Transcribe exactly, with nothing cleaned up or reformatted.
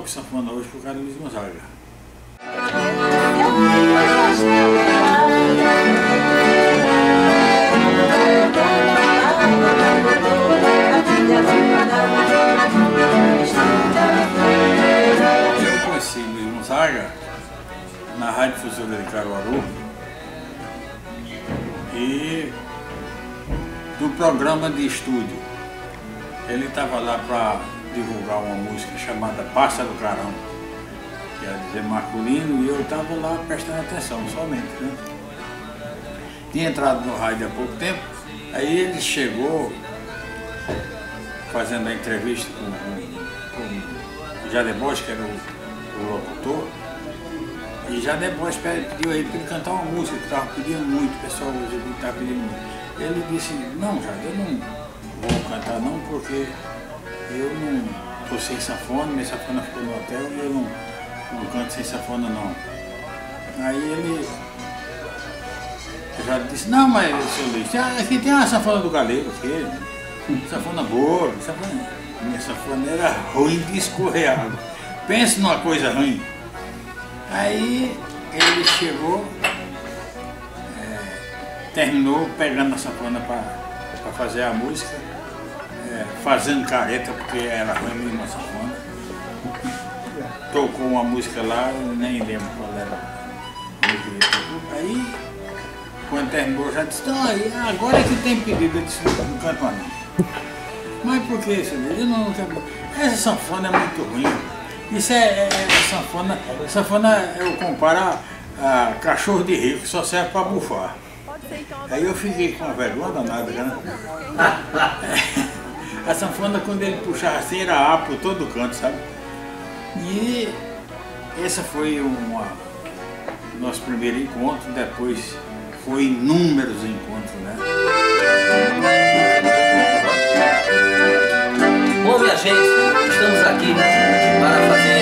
sanfona hoje por causa do Luiz Gonzaga. Eu conheci o Luiz Gonzaga na Rádio Difusora de Caruaru e do programa de estúdio. Ele estava lá para divulgar uma música chamada Pássaro Carão, que ia dizer masculino, e eu estava lá prestando atenção somente, né? Tinha entrado no rádio há pouco tempo, aí ele chegou fazendo a entrevista com, com, com o Jadebois, que era o, o locutor, e Jadebois pediu aí para ele cantar uma música que estava pedindo muito, o pessoal hoje estava pedindo muito. Ele disse, não, Jade, eu não vou cantar não, porque eu não estou sem sanfona, minha sanfona ficou no hotel e eu não, não canto sem sanfona não. Aí ele já disse, não, mas seu Luiz, aqui tem uma sanfona do Galego, aqui, sanfona boa, sanfona, minha sanfona era ruim de escorrer água. Pense numa coisa ruim. Aí ele chegou, é, terminou pegando a sanfona para fazer a música, é, fazendo careta, porque era ruim mesmo a sanfona. Tocou uma música lá, eu nem lembro qual era. Aí, quando terminou, já disse, não, agora é que tem pedido, eu disse, não canto mais não. Mas por que isso? Eu não, não quero. Essa sanfona é muito ruim. Isso é, é, é sanfona, sanfona eu comparo a, a cachorro de rico, que só serve para bufar. Aí eu fiquei com uma vergonha danada, né? A sanfona, quando ele puxava assim, era A por todo canto, sabe? E esse foi uma, nosso primeiro encontro, depois foi inúmeros encontros, né? Bom, minha gente, estamos aqui para fazer